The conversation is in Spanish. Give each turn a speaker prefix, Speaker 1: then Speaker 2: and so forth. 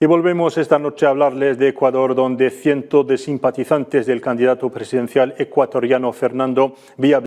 Speaker 1: Y volvemos esta noche a hablarles de Ecuador, donde cientos de simpatizantes del candidato presidencial ecuatoriano Fernando Villavicencio